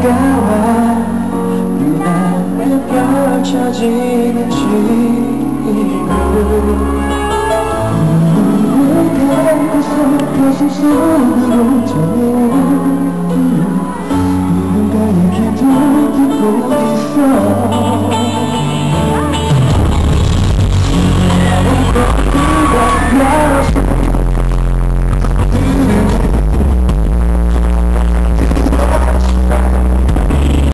와 눈앞에 펼쳐지는 지금 눈을 감고서 벗을 수